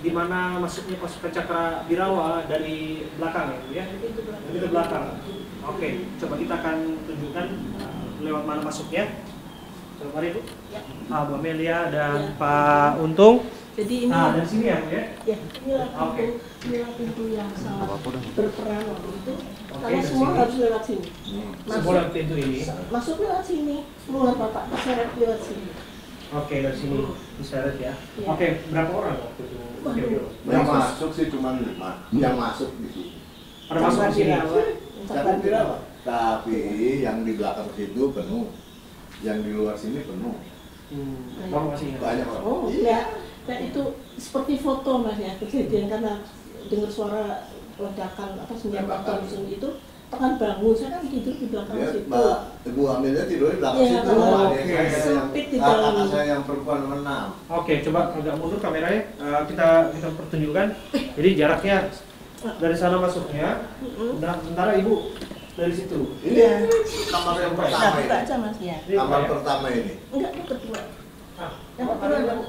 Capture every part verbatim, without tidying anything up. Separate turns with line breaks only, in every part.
di mana masuknya pos Pencakra Birawa dari belakang ya, Bu ya?
Pintu belakang.
Pintu belakang. Oke, coba kita akan tunjukkan uh, lewat mana masuknya. Coba mari Bu.
Ya.
Ah, Bu Amelia dan
Ya.
Pak Untung.
Jadi ini.
Ah, dari sini ya Bu ya?
Ya, inilah pintu,
Oke.
inilah pintu yang sangat berperan waktu itu.
Oke,
Karena
dari
semua
sini.
harus lewat sini.
Semua lewat pintu ini.
Masuk lewat sini, keluar Bapak diseret lewat sini.
Oke, dari sini diseret ya.
Iya.
Oke, berapa orang waktu itu?
Waduh.
Yang masuk sih cuma lima. Yang masuk di sini.
Pada masuk di sini.
Jangan dirawat. Tapi yang di belakang situ penuh. Yang di luar sini penuh.
Hmm, orang masih ingat.
Banyak orang.
Oh, ya. Dan itu seperti foto Mas ya, kejadian karena dengar suara ledakan apa senjata langsung itu tekan bangun, saya kan tidur di belakang
Ya,
situ.
Mbak, Ibu Amelia tidur di belakang
Iya,
situ.
oh,
Ada
oke.
saya yang-
Sempit di
kakak
dalam.
saya yang perempuan menang.
Oke, coba agak mundur kameranya. Uh, kita kita pertunjukkan. Jadi jaraknya dari sana masuknya.
Mm-mm.
Nah, sementara Ibu dari situ.
Ini
Iya.
kamar yang
Nah,
pertama
buka
ini.
aja Mas ya.
Ini
Kamar
apa ya?
pertama ini.
Enggak, itu kedua.
Ah,
Yang
oh,
kedua
ada
Bang.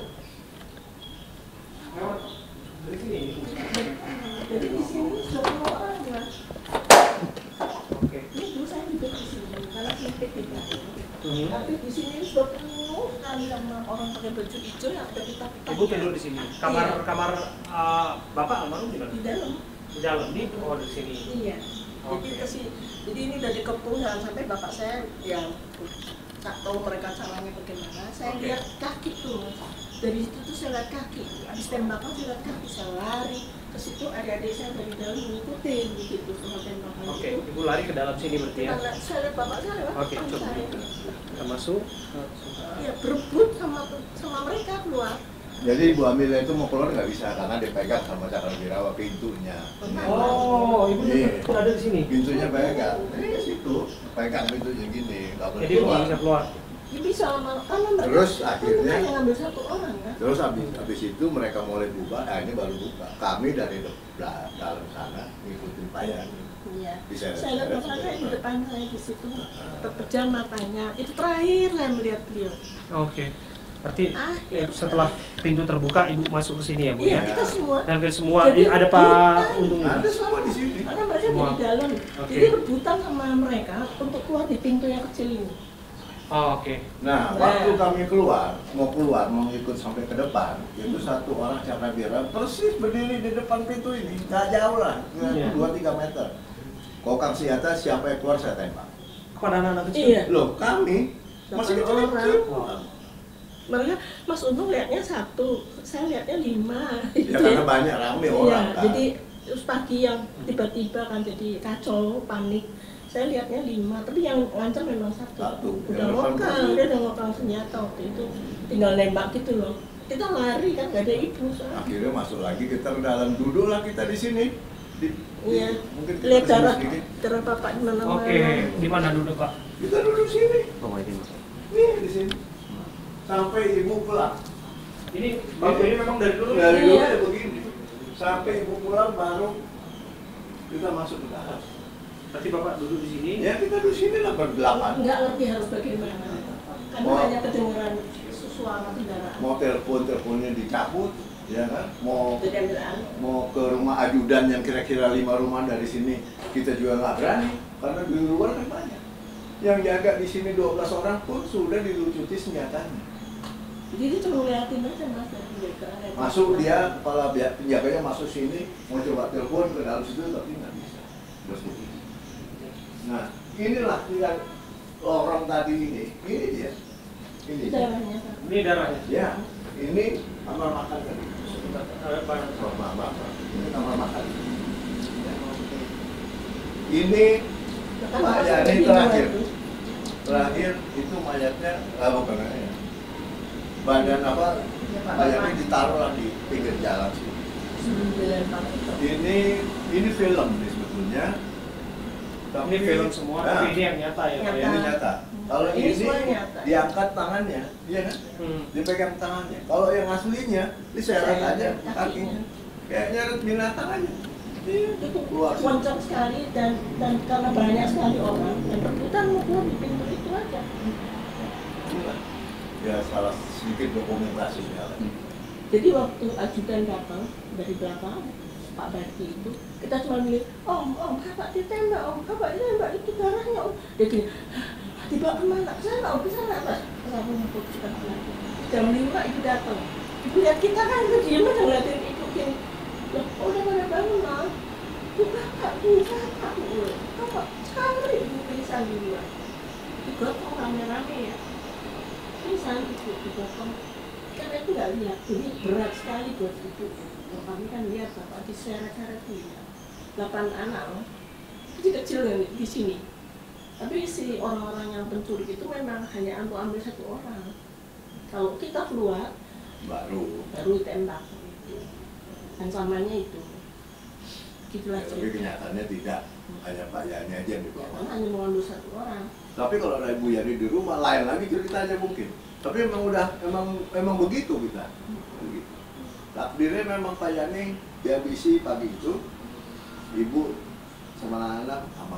lewat dari sini.
Jadi di sini sepuluh orang Mas.
Oke.
Ini dulu saya juga di sini, karena sempit di belakang.
Hmm.
Tapi di sini sudah penuh sekali sama orang pakai baju hijau yang ada kita
Ibu tidur di sini. Kamar
Iya.
kamar uh, Bapak almarhum di mana?
di dalam.
Di dalam nih. Oh, di sini.
Iya. Jadi
Oke.
ke si- jadi ini dari kepung jangan sampai bapak saya yang tak tahu mereka caranya bagaimana. Saya
Oke.
lihat kaki tuh, Mas. Dari situ tuh saya lihat kaki. Habis tembakan saya lihat kaki, saya lari ke situ. Adik-adik saya dari dalam ngikutin begitu sama tembakan
Oke,
itu.
Ibu lari ke dalam sini berarti ya.
Karena saya lihat bapak saya lewat
Oke,
depan
coba.
saya.
Kita masuk.
Ya berebut sama sama mereka keluar.
Jadi Ibu Amelia itu mau keluar nggak bisa karena dipegang sama Cakra Birawa pintunya.
Oh, Ibu
Iya.
juga ada di sini.
Pintunya pegang. Ini ke situ, pegang pintunya gini, nggak boleh
Jadi Ibu
keluar.
nggak bisa keluar.
Ya bisa lama karena mereka
Terus
kan
akhirnya-
mereka yang ngambil satu orang kan.
Terus habis habis itu mereka mulai buka, nah ini baru buka. Kami dari de- da- dalam sana ngikutin payang.
Iya.
Bisa.
Saya lihat bapak saya di depan saya di situ terpejam matanya. Itu terakhir saya melihat beliau.
Oke. Berarti
Ah,
eh, setelah pintu terbuka Ibu masuk ke sini ya, Bu
iya
ya.
kita semua.
Dan ke semua
Jadi,
i- ada Pak
rebutan.
Untung.
Ada semua di sini.
Karena mereka
Semua.
di dalam.
Oke.
Jadi rebutan sama mereka untuk keluar di pintu yang kecil ini.
Oh, oke.
Nah, waktu kami keluar, mau keluar, mau ikut sampai ke depan, itu satu orang Cakra Birawa persis berdiri di depan pintu ini, nggak jauh lah,
Iya.
dua tiga meter. Kokang senjata, siapa yang keluar saya tembak.
Kepada anak-anak kecil.
Iya.
Loh, kami masih
Delapan
kecil-kecil.
orang. Mereka Mas Untung lihatnya satu, saya lihatnya lima.
Ya karena banyak rame orang
Iya,
kan.
jadi terus pagi yang tiba-tiba kan jadi kacau, panik. Saya lihatnya lima, tapi yang ngancam memang satu.
Satu.
Udah
Yang depan
ngokang,
satu.
dia udah ngokang senjata waktu itu. Tinggal nembak gitu loh. Kita lari kan, gak ada ibu soalnya.
Akhirnya masuk lagi kita ke dalam, duduklah kita di sini. Di,
Iya.
di- mungkin kita
Lihat
kesini
darah,
sedikit.
darah bapak di mana-mana.
Oke, di mana duduk, Pak?
Kita duduk sini.
Oh, ini Mas.
Nih di sini. Sampai ibu pulang.
Ini bangku ini memang dari dulu.
Dari
Iya.
dulu ya begini. Sampai ibu pulang baru kita masuk ke dalam.
Berarti Bapak duduk di sini.
Ya kita di sini lah berdelapan.
Nggak ngerti harus bagaimana. Karena
Oh.
hanya kedengeran suara kendaraan.
Mau telepon teleponnya dicabut, ya kan? Mau
Jadi ambilan.
mau ke rumah ajudan yang kira-kira lima rumah dari sini kita juga nggak berani karena di luar kan banyak. Yang jaga di sini dua belas orang pun sudah dilucuti senjatanya.
Jadi cuma ngeliatin aja mas dari penjaga.
Masuk dia kepala pihak penjaganya masuk sini mau coba telepon ke dalam situ tapi nggak bisa. Terus begitu. Nah inilah yang orang tadi ini, ini dia, ini dia.
Darahnya.
Ini darahnya.
Ya, ini kamar makan kan.
Sebentar, ada Pak.
Kamar makan. Ini kamar makan. Ya. Ini mayat ini terakhir. Terakhir itu mayatnya, ah, bukan ya. Badan apa? Mayatnya ditaruh lah di pinggir jalan sini. Ini ini film nih sebetulnya. Tapi
Ini film semua,
Nah,
tapi ini yang nyata ya, Pak ya.
ini nyata. Kalau
Ini
ini,
semua nyata.
diangkat tangannya, iya kan?
Hmm.
Dipegang tangannya. Kalau yang aslinya diseret
Saya
aja
kakinya.
kakinya. Kayak nyeret binatang aja. Iya,
Itu
keluar.
keroncong sekali dan dan karena banyak sekali orang dan rebutan mau keluar di pintu itu aja.
Inilah. Ya salah sedikit dokumentasinya lah.
Jadi waktu ajudan datang dari belakang, Pak Bardi itu, kita cuma bilang, om, om, bapak ditembak, om, bapak ditembak, itu darahnya, om. Dia gini, dibawa kemana? Saya nggak bisa nggak, mas. Saya memutuskan lagi. Jam lima itu datang. Ibu lihat kita kan, itu diem aja ngeliatin ibu gini. Loh, udah pada bangun, mas. Itu bapak, pingsan, aku. Bapak, sekali ibu pingsan di luar. Digotong rame-rame ya. Pingsan, ibu digotong. Karena itu nggak lihat, jadi berat sekali buat ibu. Kami kan lihat bapak diseret-seret dia. Delapan anak loh, kecil-kecil yang di sini. Tapi si orang-orang yang pencuri itu memang hanya untuk ambil satu orang. Kalau kita keluar,
baru
baru tembak. Ancamannya itu. Gitulah
ya, tapi kenyataannya tidak, hanya Pak Yani aja yang dibawa.
Ya, hanya mengambil satu orang.
Tapi kalau ada Ibu Yani di rumah, lain lagi ceritanya mungkin. Tapi emang udah, emang emang begitu kita. Begitu. Takdirnya memang Pak Yani dihabisi pagi itu, Ibu sama anak-anak aman.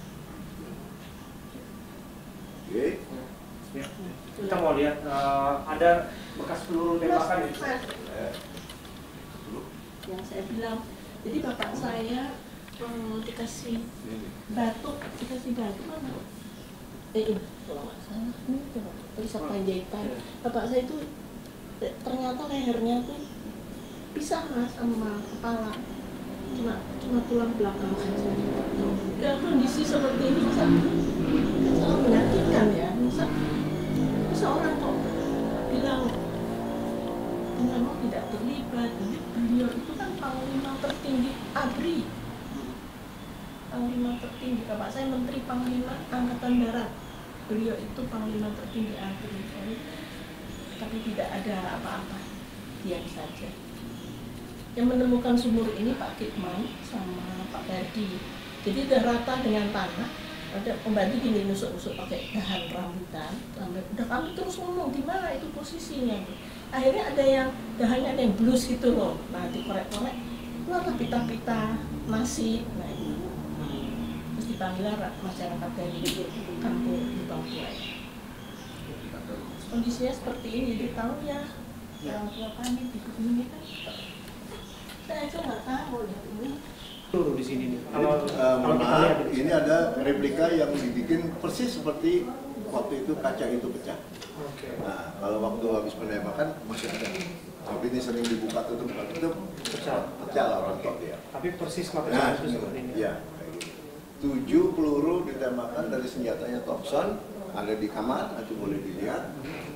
Oke.
Ya. Kita mau lihat uh, ada bekas peluru tembakan itu.
Eh.
Yang saya bilang, jadi bapak saya um, dikasih batu, dikasih batu mana? Eh, ini kalau nggak salah, ini coba tulisan Panjaitan. Bapak saya itu ternyata lehernya tuh pisah mas sama kepala, cuma cuma tulang belakang saja. Ya kondisi seperti ini masa sangat menyakitkan ya, masa masa orang kok bilang memang tidak terlibat. Beliau itu kan panglima tertinggi A B R I, panglima tertinggi. Bapak saya Menteri Panglima Angkatan Darat, beliau itu panglima tertinggi A B R I, tapi tidak ada apa-apa, diam saja. Yang menemukan sumur ini Pak Kidman sama Pak Bardi. Jadi udah rata dengan tanah. Ada pembantu gini nusuk-nusuk pakai dahan rambutan. Udah kami terus ngomong di mana itu posisinya. Akhirnya ada yang dahannya ada yang blus gitu loh. Nah dikorek-korek, keluarlah pita-pita nasi. Nah itu. Terus dipanggil masyarakat dari kampung di Bangkuai. Kondisinya seperti ini. Jadi tahu ya orang tua kami di ini kan. Saya aja nggak tahu ya ini.
Peluru di sini nih.
Kalau uh, maaf, ini ada replika yang dibikin persis seperti waktu itu kaca itu pecah.
Oke.
Nah, kalau waktu habis penembakan masih ada. Tapi ini sering dibuka tutup, buka tutup,
Pecah.
pecah lah rontok dia.
Tapi persis mata
Nah,
itu seperti ini.
ya, kayak gitu. Tujuh peluru ditembakkan dari senjatanya Thompson, ada di kamar, nanti boleh dilihat.